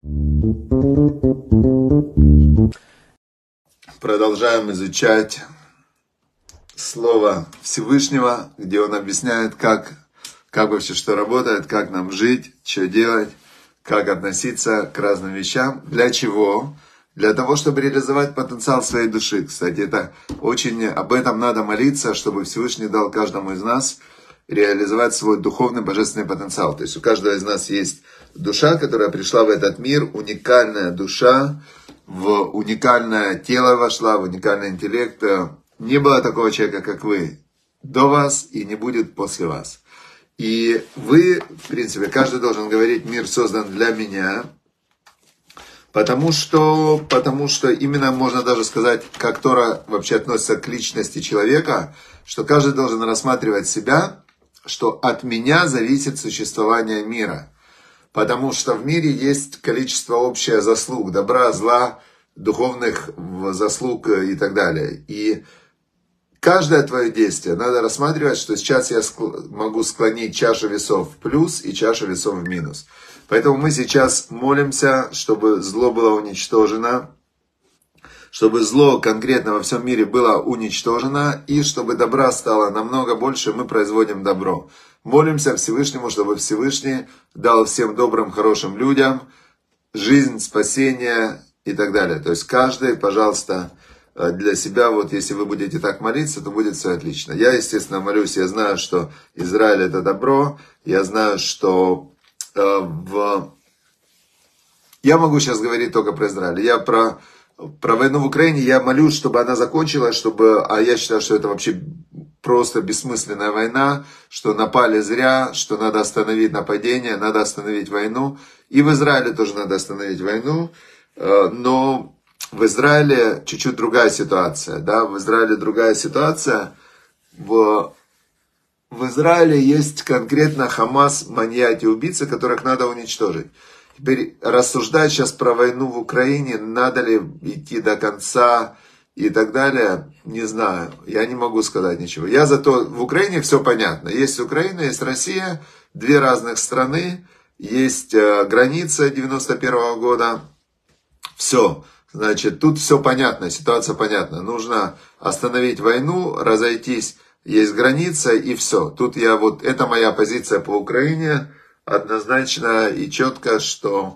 Продолжаем изучать Слово Всевышнего, где он объясняет, как вообще что работает, как нам жить, что делать, как относиться к разным вещам. Для чего? Для того, чтобы реализовать потенциал своей души. Кстати, об этом надо молиться, чтобы Всевышний дал каждому из нас реализовать свой духовный божественный потенциал. То есть у каждого из нас есть душа, которая пришла в этот мир, уникальная душа, в уникальное тело вошла, в уникальный интеллект. Не было такого человека, как вы, до вас и не будет после вас. И вы, в принципе, каждый должен говорить: мир создан для меня, потому что именно можно даже сказать, как Тора вообще относится к личности человека, что каждый должен рассматривать себя, что от меня зависит существование мира. Потому что в мире есть количество общее заслуг, добра, зла, духовных заслуг и так далее. И каждое твое действие надо рассматривать, что сейчас я могу склонить чашу весов в плюс и чашу весов в минус. Поэтому мы сейчас молимся, чтобы зло было уничтожено, чтобы зло конкретно во всем мире было уничтожено, и чтобы добра стало намного больше, мы производим добро. Молимся Всевышнему, чтобы Всевышний дал всем добрым, хорошим людям жизнь, спасение и так далее. То есть каждый, пожалуйста, для себя, вот если вы будете так молиться, то будет все отлично. Я, естественно, молюсь, я знаю, что Израиль это добро, я знаю, что я могу сейчас говорить только про Израиль. Я про войну в Украине, я молюсь, чтобы она закончилась, а я считаю, что это вообще просто бессмысленная война, что напали зря, что надо остановить нападение, надо остановить войну. И в Израиле тоже надо остановить войну, но в Израиле чуть-чуть другая ситуация, да, в Израиле другая ситуация. В Израиле есть конкретно Хамас, маньяки, убийцы, которых надо уничтожить. Теперь рассуждать сейчас про войну в Украине, надо ли идти до конца и так далее, не знаю, я не могу сказать ничего. Зато в Украине все понятно. Есть Украина, есть Россия, две разных страны, есть граница 91 года, все. Значит, тут все понятно, ситуация понятна. Нужно остановить войну, разойтись, есть граница и все. Тут это моя позиция по Украине, однозначно и четко, что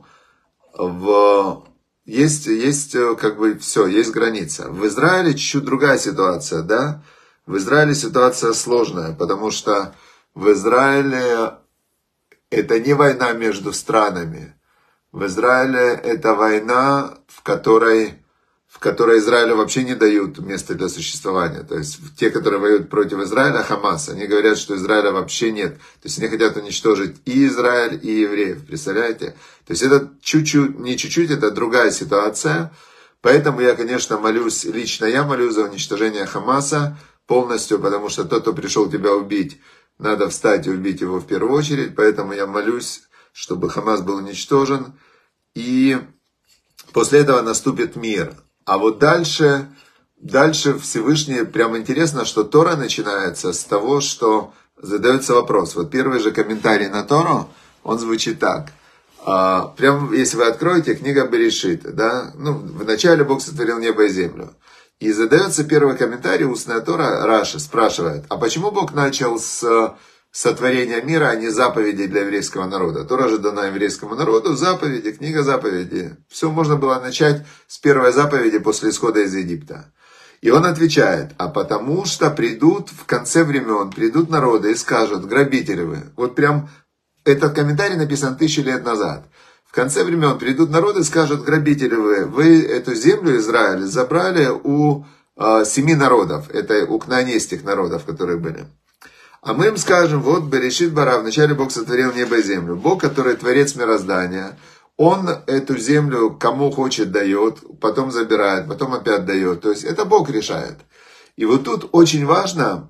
есть как бы все, есть граница. В Израиле чуть-чуть другая ситуация, да? В Израиле ситуация сложная, потому что в Израиле это не война между странами. В Израиле это война, в которой Израилю вообще не дают места для существования. То есть те, которые воюют против Израиля, Хамас, они говорят, что Израиля вообще нет. То есть они хотят уничтожить и Израиль, и евреев. Представляете? То есть это не чуть-чуть, это другая ситуация. Поэтому я, конечно, лично я молюсь за уничтожение Хамаса полностью, потому что тот, кто пришел тебя убить, надо встать и убить его в первую очередь. Поэтому я молюсь, чтобы Хамас был уничтожен. И после этого наступит мир. А вот дальше Всевышний, прям интересно, что Тора начинается с того, что задается вопрос. Вот первый же комментарий на Тору, он звучит так. Прям если вы откроете, книга Берешит, да, вначале Бог сотворил небо и землю. И задается первый комментарий, устная Тора, Раши спрашивает, а почему Бог начал с сотворения мира, а не заповедей для еврейского народа? Тора же дана еврейскому народу, заповеди, книга заповедей. Все можно было начать с первой заповеди после исхода из Египта. И он отвечает, а потому что в конце времен, придут народы и скажут, грабители вы. Вот прям этот комментарий написан 1000 лет назад. В конце времен придут народы и скажут, грабители вы эту землю Израиля забрали у 7 народов, это у кнаанейских народов, которые были. А мы им скажем, вот Берешит бара, вначале Бог сотворил небо и землю. Бог, который творец мироздания, Он эту землю кому хочет дает, потом забирает, потом опять дает. То есть это Бог решает. И вот тут очень важно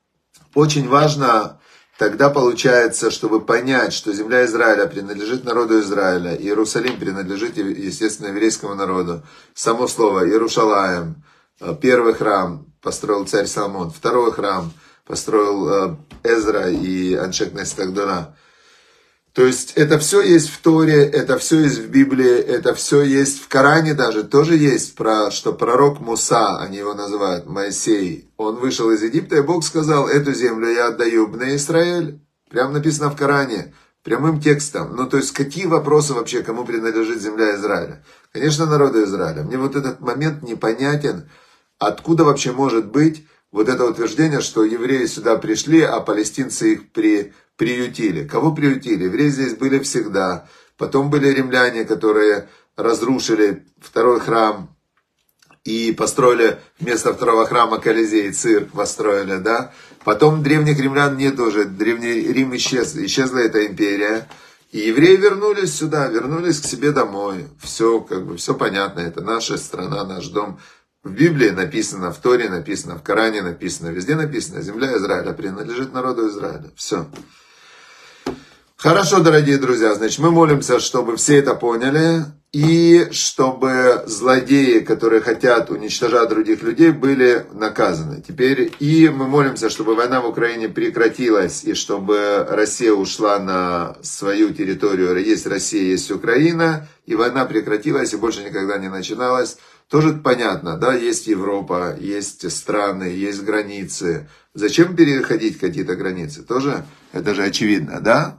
тогда получается, чтобы понять, что земля Израиля принадлежит народу Израиля, Иерусалим принадлежит, естественно, еврейскому народу. Само слово Иерушалаем, первый храм построил царь Соломон, второй храм построил Эзра и Аншей Кнесет Агдола. То есть это все есть в Торе, это все есть в Библии, это все есть в Коране даже, тоже есть, что пророк Муса, они его называют, Моисей, он вышел из Египта, и Бог сказал, эту землю я отдаю Бне Исраэль, прямо написано в Коране, прямым текстом. Ну то есть какие вопросы вообще, кому принадлежит земля Израиля? Конечно, народу Израиля. Мне вот этот момент непонятен, откуда вообще может быть вот это утверждение, что евреи сюда пришли, а палестинцы их приютили. Кого приютили? Евреи здесь были всегда. Потом были римляне, которые разрушили второй храм и построили вместо второго храма Колизей, цирк построили, да. Потом древних римлян нет уже, Древний Рим исчез, исчезла эта империя. И евреи вернулись сюда, вернулись к себе домой. Все, все понятно, это наша страна, наш дом. В Библии написано, в Торе написано, в Коране написано, везде написано, земля Израиля принадлежит народу Израиля. Все. Хорошо, дорогие друзья, значит, мы молимся, чтобы все это поняли, и чтобы злодеи, которые хотят уничтожать других людей, были наказаны. Теперь и мы молимся, чтобы война в Украине прекратилась, и чтобы Россия ушла на свою территорию. Есть Россия, есть Украина, и война прекратилась, и больше никогда не начиналась. Тоже понятно, да, есть Европа, есть страны, есть границы. Зачем переходить какие-то границы? Тоже, это же очевидно, да?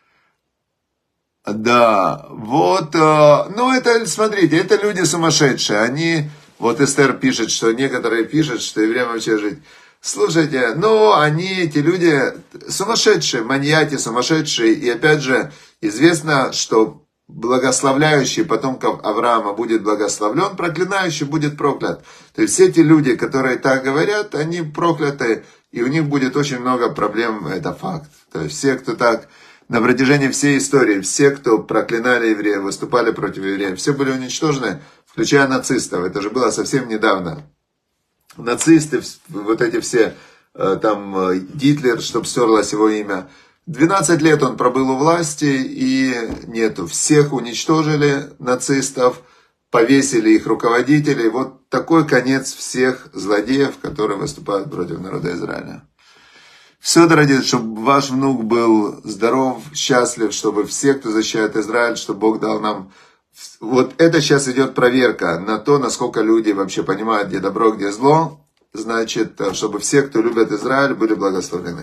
Да, вот, ну это, смотрите, это люди сумасшедшие, они, вот Эстер пишет, что некоторые пишут, что евреям вообще жить. Слушайте, ну они, эти люди сумасшедшие, маньяки сумасшедшие, и опять же, известно, что благословляющий потомков Авраама будет благословлен, проклинающий будет проклят. То есть все эти люди, которые так говорят, они прокляты, и у них будет очень много проблем, это факт. То есть все, кто так... На протяжении всей истории, все, кто проклинали евреев, выступали против евреев, все были уничтожены, включая нацистов. Это же было совсем недавно. Нацисты, вот эти все, там, Гитлер, чтобы стерлось его имя. 12 лет он пробыл у власти, и нету. Всех уничтожили нацистов, повесили их руководителей. Вот такой конец всех злодеев, которые выступают против народа Израиля. Все, дорогие, чтобы ваш внук был здоров, счастлив, чтобы все, кто защищает Израиль, чтобы Бог дал нам... Вот это сейчас идет проверка на то, насколько люди вообще понимают, где добро, где зло. Значит, чтобы все, кто любит Израиль, были благословлены.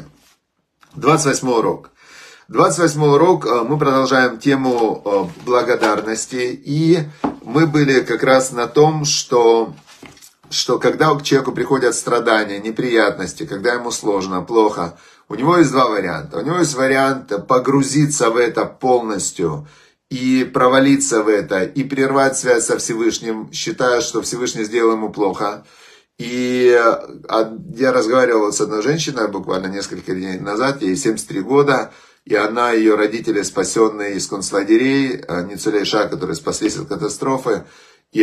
28 урок. 28 урок, мы продолжаем тему благодарности. И мы были как раз на том, что когда к человеку приходят страдания, неприятности, когда ему сложно, плохо, у него есть два варианта. У него есть вариант погрузиться в это полностью и провалиться в это, и прервать связь со Всевышним, считая, что Всевышний сделал ему плохо. И я разговаривал с одной женщиной буквально несколько дней назад, ей 73 года, и она, ее родители, спасенные из концлагерей, Ницулей Ша, которые спаслись от катастрофы, и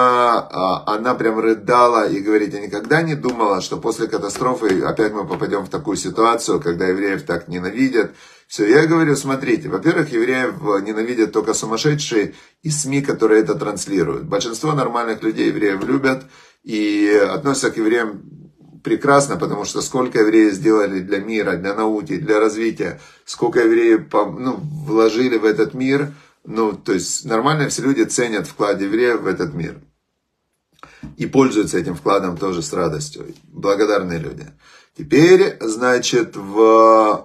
она прям рыдала и говорит, я никогда не думала, что после катастрофы опять мы попадем в такую ситуацию, когда евреев так ненавидят. Все, я говорю, смотрите, во-первых, евреев ненавидят только сумасшедшие и СМИ, которые это транслируют. Большинство нормальных людей евреев любят и относятся к евреям прекрасно, потому что сколько евреи сделали для мира, для науки, для развития, сколько евреи вложили в этот мир. Ну, то есть нормально все люди ценят вклад евреев в этот мир. И пользуются этим вкладом тоже с радостью. Благодарные люди. Теперь, значит, А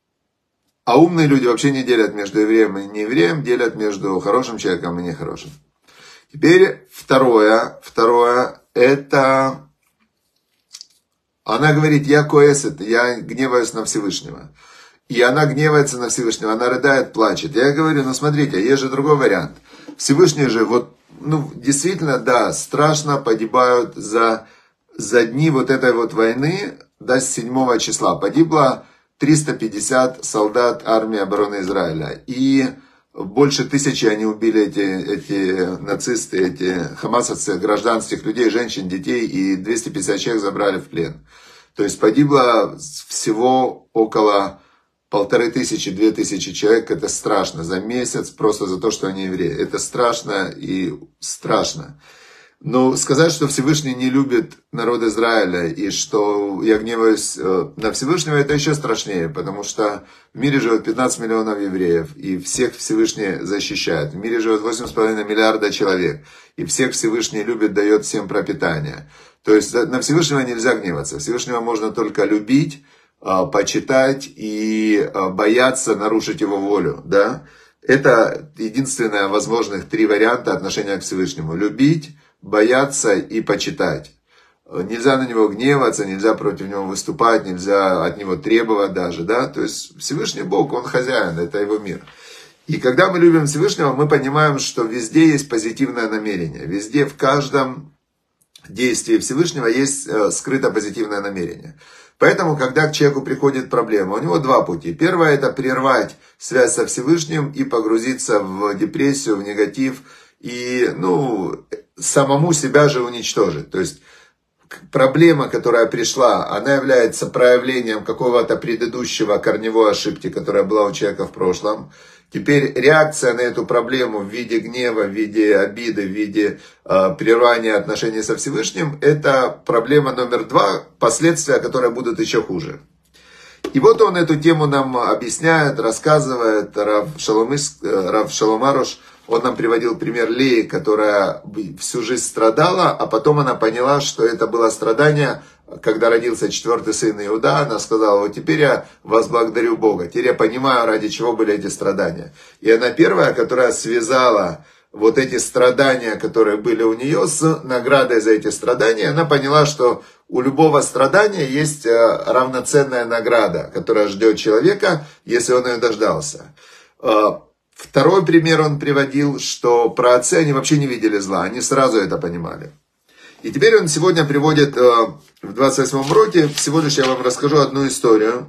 умные люди вообще не делят между евреем и неевреем, делят между хорошим человеком и нехорошим. Теперь второе, это... Она говорит, я коэсет, я гневаюсь на Всевышнего. И она гневается на Всевышнего, она рыдает, плачет. Я говорю, ну смотрите, есть же другой вариант. Всевышний же, действительно, да, страшно погибают за дни вот этой вот войны, до 7 числа. Погибло 350 солдат армии обороны Израиля. И больше 1000 они убили, эти нацисты, эти хамасовцы, гражданских людей, женщин, детей, и 250 человек забрали в плен. То есть погибло всего около 1500-2000 человек. Это страшно за месяц, просто за то, что они евреи. Это страшно и страшно. Но сказать, что Всевышний не любит народ Израиля и что я гневаюсь на Всевышнего, это еще страшнее, потому что в мире живет 15 миллионов евреев, и всех Всевышний защищает. В мире живет 8,5 миллиарда человек, и всех Всевышний любит, дает всем пропитание. То есть на Всевышнего нельзя гневаться. Всевышнего можно только любить, почитать и бояться нарушить его волю. Да? Это единственное возможных 3 варианта отношения к Всевышнему. Любить, бояться и почитать. Нельзя на него гневаться, нельзя против него выступать, нельзя от него требовать даже. Да? То есть Всевышний Бог, Он хозяин, это его мир. И когда мы любим Всевышнего, мы понимаем, что везде есть позитивное намерение. Везде, в каждом действии Всевышнего есть скрыто позитивное намерение. Поэтому, когда к человеку приходит проблема, у него 2 пути. Первое – это прервать связь со Всевышним и погрузиться в депрессию, в негатив, и самому себя же уничтожить. То есть проблема, которая пришла, она является проявлением какого-то предыдущего корневой ошибки, которая была у человека в прошлом. Теперь реакция на эту проблему в виде гнева, в виде обиды, в виде прерывания отношений со Всевышним, это проблема номер 2, последствия, которые будут еще хуже. И вот он эту тему нам объясняет, рассказывает, Рав Шалом Аруш. Он нам приводил пример Леи, которая всю жизнь страдала, а потом она поняла, что это было страдание, когда родился 4-й сын Иуда. Она сказала: вот теперь я возблагодарю Бога, теперь я понимаю, ради чего были эти страдания. И она первая, которая связала вот эти страдания, которые были у нее, с наградой за эти страдания. Она поняла, что у любого страдания есть равноценная награда, которая ждет человека, если он ее дождался. Второй пример он приводил, что праотцы, они вообще не видели зла, они сразу это понимали. И теперь он сегодня приводит в 28-м уроке, всего лишь я вам расскажу одну историю.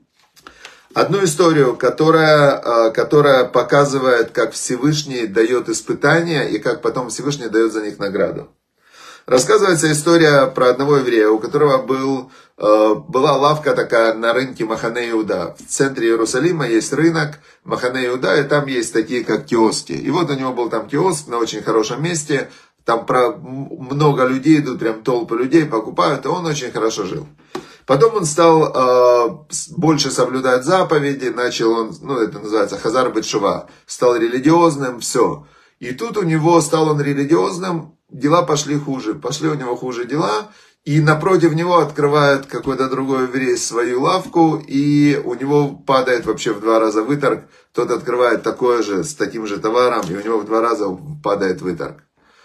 Одну историю, которая показывает, как Всевышний дает испытания и как потом Всевышний дает за них награду. Рассказывается история про одного еврея, у которого была лавка такая на рынке Махане Иуда. В центре Иерусалима есть рынок Махане Иуда, и там есть такие как киоски. И вот у него был там киоск на очень хорошем месте, там много людей идут, прям толпы людей покупают, и он очень хорошо жил. Потом он стал больше соблюдать заповеди, начал он, это называется хазар бет шува, стал религиозным, все. И тут у него стал он религиозным, дела пошли хуже, пошли у него хуже дела, и напротив него открывает какой-то другой еврей свою лавку, и у него падает вообще в 2 раза выторг, тот открывает такое же, с таким же товаром, и у него в 2 раза падает выторг.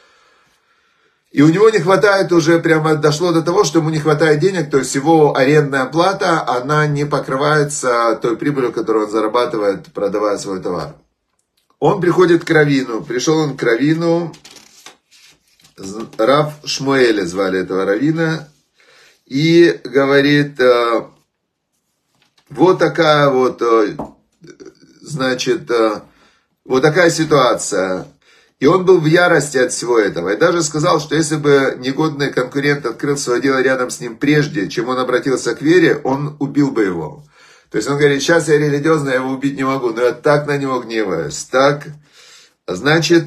И у него не хватает уже, прямо дошло до того, что ему не хватает денег, то есть его арендная плата, она не покрывается той прибылью, которую он зарабатывает, продавая свой товар. Он приходит к раввину, пришел он к раввину, Рав Шмуэля звали этого раввина, и говорит: вот такая вот, значит, вот такая ситуация. И он был в ярости от всего этого. И даже сказал, что если бы негодный конкурент открыл свое дело рядом с ним прежде, чем он обратился к вере, он убил бы его. То есть он говорит: сейчас я религиозный, я его убить не могу, но я так на него гневаюсь. Так, значит,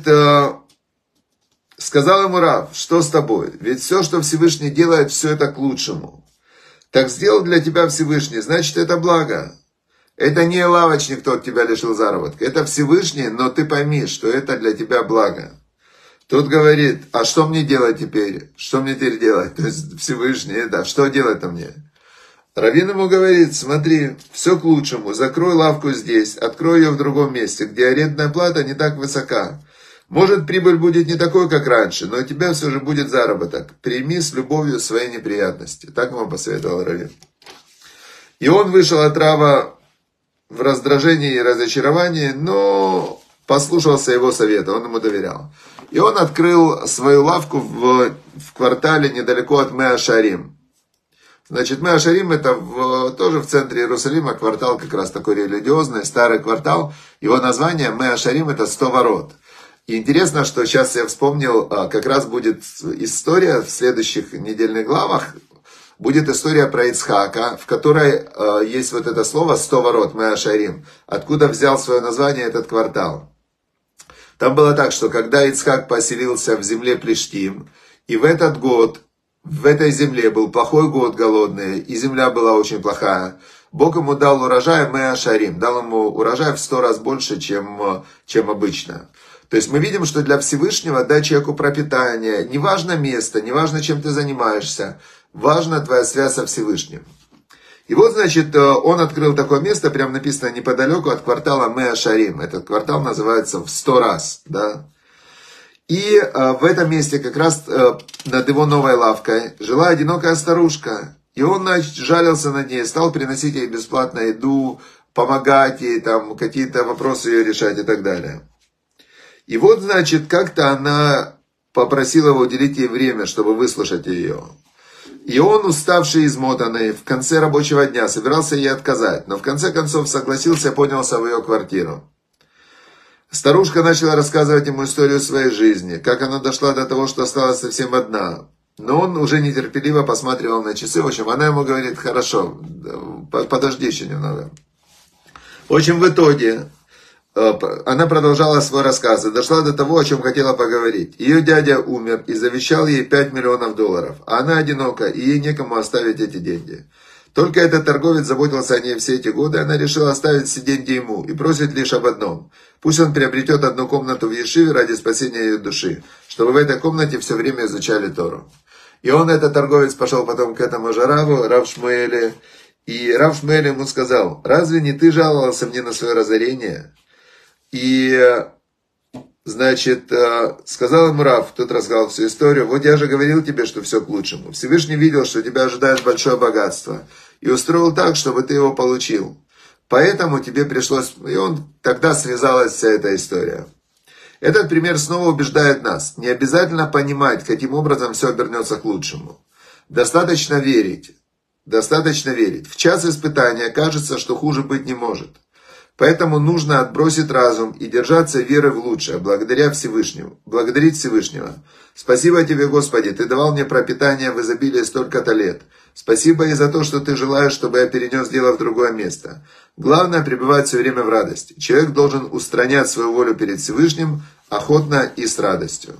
сказал ему Рав: что с тобой? Ведь все, что Всевышний делает, все это к лучшему. Так сделал для тебя Всевышний, значит, это благо. Это не лавочник, кто от тебя лишил заработка. Это Всевышний, но ты пойми, что это для тебя благо. Тот говорит: а что мне делать теперь? Что мне теперь делать? То есть Всевышний, да, что делать-то мне? Раввин ему говорит: смотри, все к лучшему. Закрой лавку здесь, открой ее в другом месте, где арендная плата не так высока. Может, прибыль будет не такой, как раньше, но у тебя все же будет заработок. Прими с любовью свои неприятности. Так ему посоветовал раввин. И он вышел от Рава в раздражении и разочаровании, но послушался его совета, он ему доверял. И он открыл свою лавку в квартале недалеко от Меа-Шарим. Значит, Меа-Шарим это тоже в центре Иерусалима, квартал как раз такой религиозный, старый квартал. Его название Меа-Шарим это 100 ворот. И интересно, что сейчас я вспомнил, как раз будет история в следующих недельных главах, будет история про Ицхака, в которой есть вот это слово 100 ворот, Меа-Шарим, откуда взял свое название этот квартал. Там было так, что когда Ицхак поселился в земле Плештим, И в этот год в этой земле был плохой год, голодный, и земля была очень плохая. Бог ему дал урожай Меа Шарим, дал ему урожай в 100 раз больше, чем обычно. То есть мы видим, что для Всевышнего дать человеку пропитание, неважно место, неважно, чем ты занимаешься, важна твоя связь со Всевышним. И вот, значит, он открыл такое место, прям написано неподалеку от квартала Меа Шарим. Этот квартал называется в 100 раз, да. И в этом месте, как раз над его новой лавкой, жила одинокая старушка. И он, значит, жалился над ней, стал приносить ей бесплатно еду, помогать ей, там, какие-то вопросы ее решать и так далее. И вот, значит, как-то она попросила его уделить ей время, чтобы выслушать ее. И он, уставший и измотанный, в конце рабочего дня собирался ей отказать, но в конце концов согласился и поднялся в ее квартиру. Старушка начала рассказывать ему историю своей жизни, как она дошла до того, что осталась совсем одна. Но он уже нетерпеливо посматривал на часы. В общем, она ему говорит: хорошо, подожди еще немного. В общем, в итоге она продолжала свой рассказ и дошла до того, о чем хотела поговорить. Ее дядя умер и завещал ей $5 миллионов, а она одинока, и ей некому оставить эти деньги. Только этот торговец заботился о ней все эти годы, она решила оставить все деньги ему и просит лишь об одном. Пусть он приобретет одну комнату в Ешиве ради спасения ее души, чтобы в этой комнате все время изучали Тору. И он, этот торговец, пошел потом к этому же Раву, Рав Шмуэле, и Рав Шмуэле ему сказал: разве не ты жаловался мне на свое разорение? И, значит, сказал ему Рав, тот рассказал всю историю: вот я же говорил тебе, что все к лучшему. Всевышний видел, что тебя ожидает большое богатство, и устроил так, чтобы ты его получил. Поэтому тебе пришлось... И он тогда связалась вся эта история. Этот пример снова убеждает нас: не обязательно понимать, каким образом все обернется к лучшему. Достаточно верить. Достаточно верить. В час испытания кажется, что хуже быть не может. Поэтому нужно отбросить разум и держаться веры в лучшее, благодарить Всевышнего. Спасибо тебе, Господи, ты давал мне пропитание в изобилии столько-то лет. Спасибо и за то, что ты желаешь, чтобы я перенес дело в другое место. Главное — пребывать все время в радости. Человек должен устранять свою волю перед Всевышним охотно и с радостью.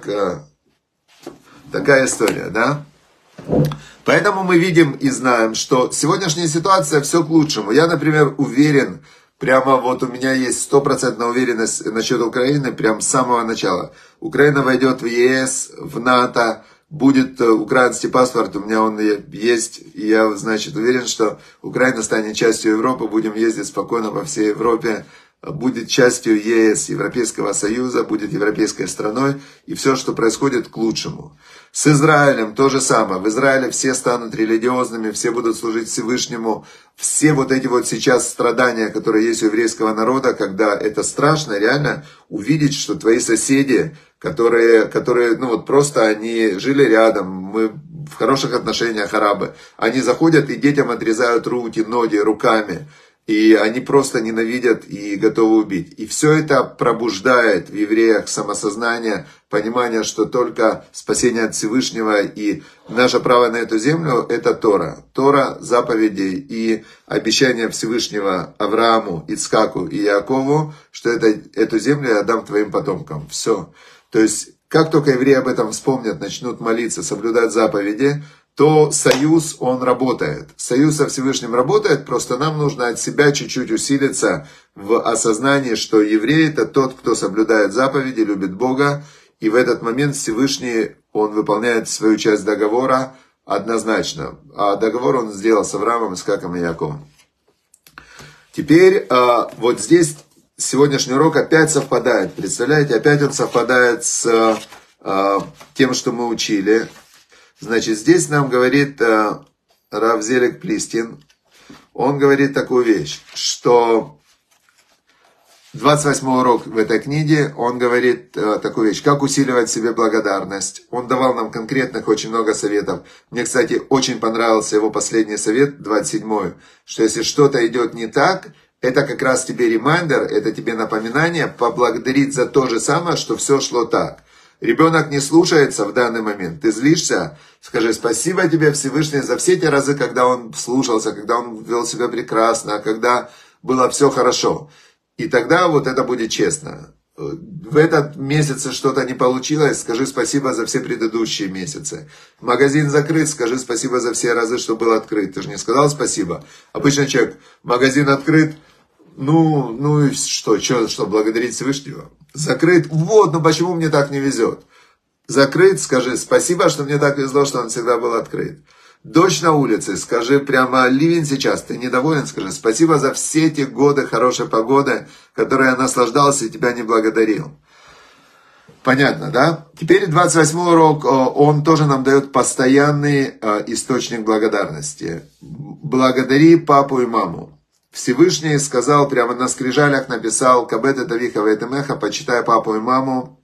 Такая история, да? Поэтому мы видим и знаем, что сегодняшняя ситуация все к лучшему. Я, например, уверен, прямо вот у меня есть 100% уверенность насчет Украины, прям с самого начала. Украина войдет в ЕС, в НАТО, будет украинский паспорт, у меня он есть, и я, значит, уверен, что Украина станет частью Европы, будем ездить спокойно по всей Европе, будет частью ЕС, Европейского Союза, будет европейской страной, и все, что происходит, к лучшему. С Израилем то же самое. В Израиле все станут религиозными, все будут служить Всевышнему. Все вот эти вот сейчас страдания, которые есть у еврейского народа, когда это страшно, реально увидеть, что твои соседи, которые, ну вот просто они жили рядом, мы в хороших отношениях, арабы, они заходят и детям отрезают руки, ноги руками. И они просто ненавидят и готовы убить. И все это пробуждает в евреях самосознание, понимание, что только спасение от Всевышнего и наше право на эту землю — это Тора. Тора, заповеди и обещание Всевышнего Аврааму, Ицхаку и Яакову, что эту землю я дам твоим потомкам. Все. То есть, как только евреи об этом вспомнят, начнут молиться, соблюдать заповеди, то союз, он работает. Союз со Всевышним работает, просто нам нужно от себя чуть-чуть усилиться в осознании, что еврей — это тот, кто соблюдает заповеди, любит Бога, и в этот момент Всевышний, он выполняет свою часть договора однозначно. А договор он сделал с Авраамом, Ицхаком и Яаковом. Теперь вот здесь сегодняшний урок опять совпадает. Представляете, опять он совпадает с тем, что мы учили. Значит, здесь нам говорит Рав Зелек Плистин, он говорит такую вещь, что 28 урок в этой книге, он говорит такую вещь, как усиливать в себе благодарность. Он давал нам конкретных очень много советов. Мне, кстати, очень понравился его последний совет, 27-й, что если что-то идет не так, это как раз тебе ремайдер, это тебе напоминание поблагодарить за то же самое, что все шло так. Ребенок не слушается в данный момент, ты злишься, скажи спасибо тебе, Всевышний, за все те разы, когда он слушался, когда он вел себя прекрасно, когда было все хорошо. И тогда вот это будет честно. в этот месяц что-то не получилось, скажи спасибо за все предыдущие месяцы. Магазин закрыт, скажи спасибо за все разы, что был открыт. Ты же не сказал спасибо. Обычно человек, магазин открыт, ну и что, благодарить Всевышнего? Закрыт, вот, ну почему мне так не везет? Закрыт, скажи спасибо, что мне так везло, что он всегда был открыт. Дождь на улице, скажи прямо ливень сейчас, ты недоволен, скажи спасибо за все эти годы хорошей погоды, которые я наслаждался и тебя не благодарил. Понятно, да? Теперь 28-й урок, он тоже нам дает постоянный источник благодарности. Благодари папу и маму. Всевышний сказал, прямо на скрижалях написал, «Кабет тавиха веэтемеха», почитай папу и маму.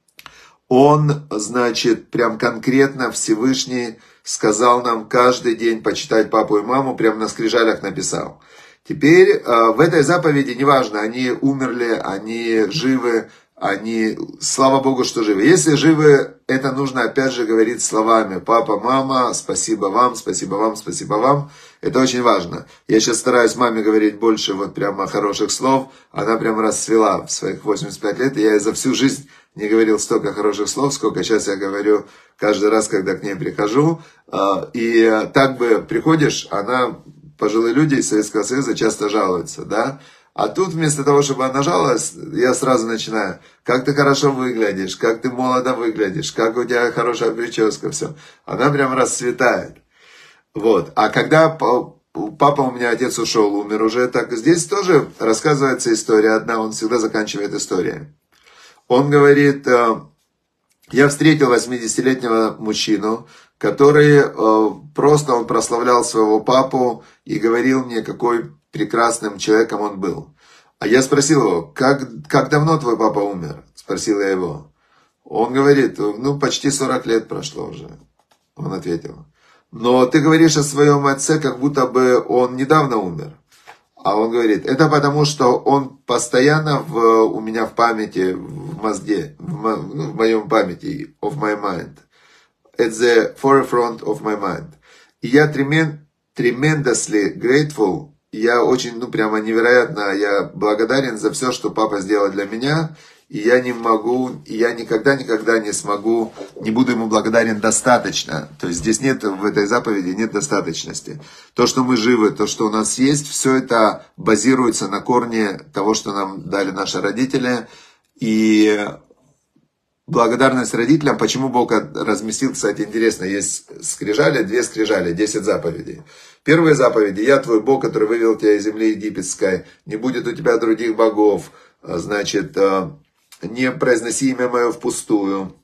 Он, значит, прям конкретно Всевышний сказал нам каждый день почитать папу и маму, прям на скрижалях написал. Теперь в этой заповеди, неважно, они умерли, они живы, они, слава Богу, что живы. Если живы, это нужно опять же говорить словами. Папа, мама, спасибо вам, спасибо вам, спасибо вам. Это очень важно. Я сейчас стараюсь маме говорить больше вот прямо хороших слов. Она прям расцвела в своих 85 лет. И я за всю жизнь не говорил столько хороших слов, сколько сейчас я говорю каждый раз, когда к ней прихожу. И так бы приходишь, она, пожилые люди из Советского Союза часто жалуются, да? А тут вместо того, чтобы она жаловалась, я сразу начинаю, как ты хорошо выглядишь, как ты молодо выглядишь, как у тебя хорошая прическа, все. Она прям расцветает. Вот. А когда папа у меня, отец ушел, умер уже, так здесь тоже рассказывается история одна, он всегда заканчивает историей. Он говорит, я встретил 80-летнего мужчину, который просто он прославлял своего папу и говорил мне, какой прекрасным человеком он был. А я спросил его, как давно твой папа умер? Спросил я его. Он говорит, ну почти 40 лет прошло уже. Он ответил. Но ты говоришь о своем отце, как будто бы он недавно умер. А он говорит, это потому, что он постоянно у меня в памяти, в мозге, в моем памяти, of my mind. At the forefront of my mind. И я tremendously grateful. Я очень, прямо невероятно, я благодарен за все, что папа сделал для меня. И я не могу, и я никогда не смогу, не буду ему благодарен достаточно. То есть здесь нет, в этой заповеди нет достаточности. То, что мы живы, то, что у нас есть, все это базируется на корне того, что нам дали наши родители. И благодарность родителям, почему Бог разместил, кстати, интересно, есть скрижали, 2 скрижали, 10 заповедей. Первые заповеди, я твой Бог, который вывел тебя из земли египетской, не будет у тебя других богов, значит, не произноси имя мое впустую,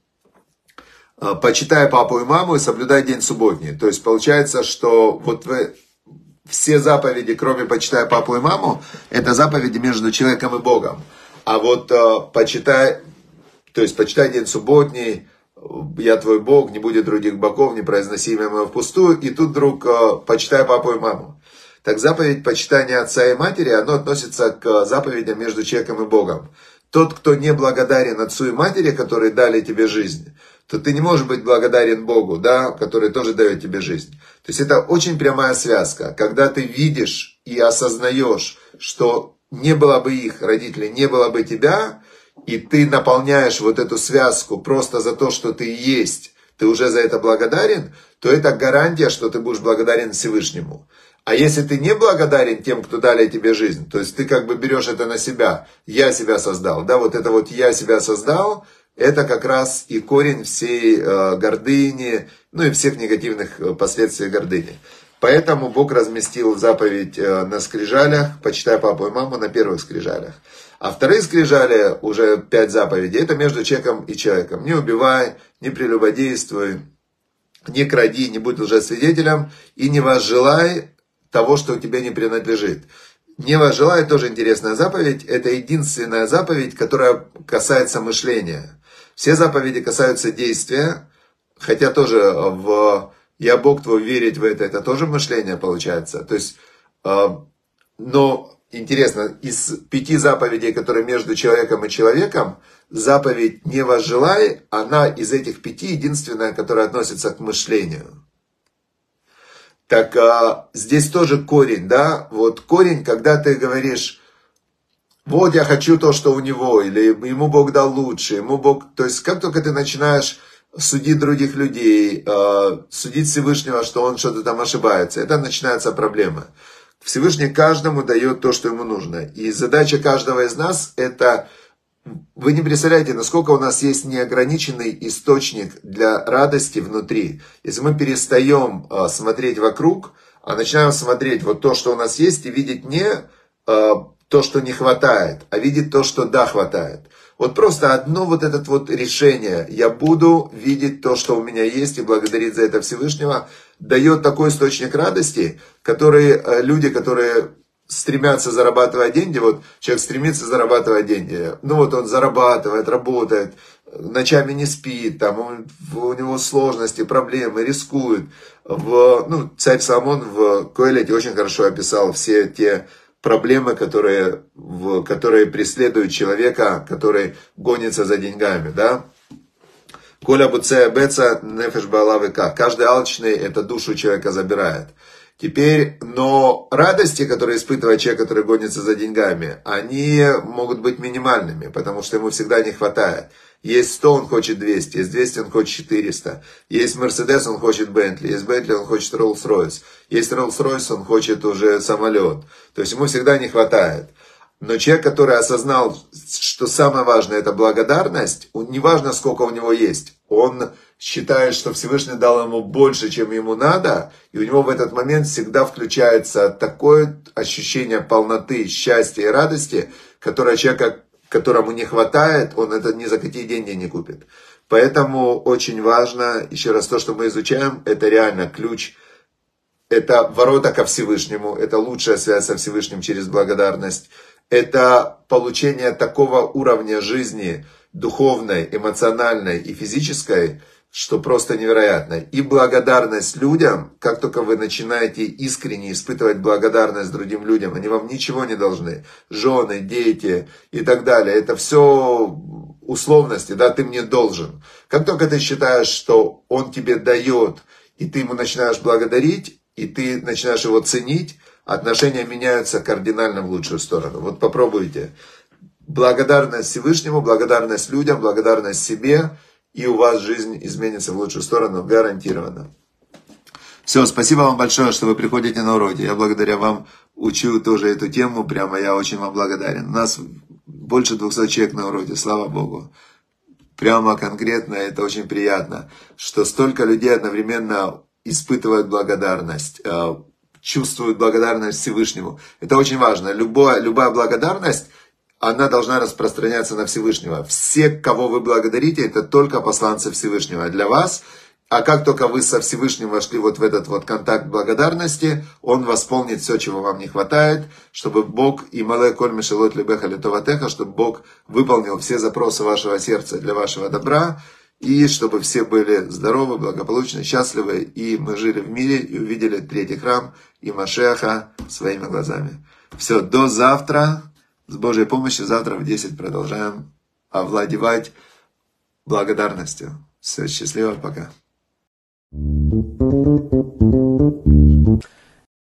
почитай папу и маму и соблюдай день субботний. То есть получается, что вот все заповеди, кроме почитай папу и маму, это заповеди между человеком и Богом. А вот почитай день субботний, я твой Бог, не будет других богов, не произноси имя мое впустую. И тут вдруг почитай папу и маму. Так заповедь почитания отца и матери, оно относится к заповедям между человеком и Богом. Тот, кто не благодарен отцу и матери, которые дали тебе жизнь, то ты не можешь быть благодарен Богу, да, который тоже дает тебе жизнь. То есть это очень прямая связка. Когда ты видишь и осознаешь, что не было бы их родителей, не было бы тебя, и ты наполняешь вот эту связку просто за то, что ты есть, ты уже за это благодарен, то это гарантия, что ты будешь благодарен Всевышнему. А если ты не благодарен тем, кто дали тебе жизнь, то есть ты как бы берешь это на себя, я себя создал, да, вот это вот я себя создал, это как раз и корень всей гордыни, ну и всех негативных последствий гордыни. Поэтому Бог разместил заповедь на скрижалях, почитай папу и маму, на первых скрижалях. А вторые скрижали, уже 5 заповедей, это между человеком и человеком. Не убивай, не прелюбодействуй, не кради, не будь лжесвидетелем и не возжелай того, что тебе не принадлежит. Не возжелай, тоже интересная заповедь, это единственная заповедь, которая касается мышления. Все заповеди касаются действия, хотя тоже «Я Бог твой», верить в это тоже мышление получается. То есть, но интересно, из 5 заповедей, которые между человеком и человеком, заповедь «не возжелай», она из этих 5 единственная, которая относится к мышлению. Так здесь тоже корень, да, вот корень, когда ты говоришь, вот я хочу то, что у него, или ему Бог дал лучше, ему Бог... То есть как только ты начинаешь судить других людей, судить Всевышнего, что он что-то там ошибается, это начинается проблема. Всевышний каждому дает то, что ему нужно. И задача каждого из нас это... Вы не представляете, насколько у нас есть неограниченный источник для радости внутри. Если мы перестаем смотреть вокруг, а начинаем смотреть вот то, что у нас есть, и видеть не то, что не хватает, а видеть то, что да, хватает. Вот просто одно вот это вот решение, я буду видеть то, что у меня есть, и благодарить за это Всевышнего, дает такой источник радости, который люди, которые стремятся зарабатывать деньги, вот человек стремится зарабатывать деньги, ну вот он зарабатывает, работает, ночами не спит, там у него сложности, проблемы, рискует. Царь Соломон в Коэлете очень хорошо описал все те проблемы, которые преследуют человека, который гонится за деньгами, да. Коля буцея беца нефеш баалавыка. Каждый алчный это душу человека забирает. Теперь, но радости, которые испытывает человек, который гонится за деньгами, они могут быть минимальными, потому что ему всегда не хватает. Есть 100, он хочет 200, есть 200, он хочет 400. Есть Мерседес, он хочет Бентли, есть Бентли, он хочет Роллс-Ройс. Есть Роллс-Ройс, он хочет уже самолет. То есть ему всегда не хватает. Но человек, который осознал, что самое важное это благодарность, неважно сколько у него есть, он считает, что Всевышний дал ему больше, чем ему надо, и у него в этот момент всегда включается такое ощущение полноты, счастья и радости, которое человека, которому не хватает, он это ни за какие деньги не купит. Поэтому очень важно, еще раз, то, что мы изучаем, это реально ключ, это ворота ко Всевышнему, это лучшая связь со Всевышним через благодарность. Это получение такого уровня жизни, духовной, эмоциональной и физической, что просто невероятно. И благодарность людям, как только вы начинаете искренне испытывать благодарность другим людям, они вам ничего не должны. Жены, дети и так далее. Это все условности, да, ты мне должен. Как только ты считаешь, что он тебе дает, и ты ему начинаешь благодарить, и ты начинаешь его ценить, отношения меняются кардинально в лучшую сторону. Вот попробуйте. Благодарность Всевышнему, благодарность людям, благодарность себе, и у вас жизнь изменится в лучшую сторону, гарантированно. Все, спасибо вам большое, что вы приходите на уроки. Я благодаря вам учу тоже эту тему, прямо я очень вам благодарен. У нас больше 200 человек на уроке, слава Богу. Прямо конкретно это очень приятно, что столько людей одновременно испытывают благодарность, чувствуют благодарность Всевышнему. Это очень важно. Любая благодарность, она должна распространяться на Всевышнего. Все, кого вы благодарите, это только посланцы Всевышнего для вас. А как только вы со Всевышним вошли вот в этот вот контакт благодарности, Он восполнит все, чего вам не хватает, чтобы Бог, и мале коль мишелот лебеха летоватеха, чтобы Бог выполнил все запросы вашего сердца для вашего добра, и чтобы все были здоровы, благополучны, счастливы, и мы жили в мире, и увидели третий храм, и Машеха своими глазами. Все, до завтра. С Божьей помощью завтра в 10 продолжаем овладевать благодарностью. Все, счастливо, пока.